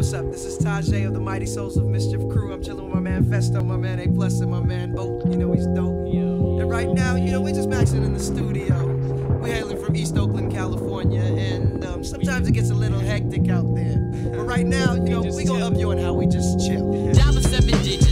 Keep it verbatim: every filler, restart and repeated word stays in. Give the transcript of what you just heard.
what's up? This is Tajay of the Mighty Souls of Mischief crew. I'm chilling with my man Festo, my man A Plus, and my man Bo. You know he's dope. Yo. And right now, you know, we're just maxing in the studio. We're hailing from East Oakland, California, and um, sometimes it gets a little hectic out there. But right now, you know, we gonna up you on how we just chill. Dollar seven digits.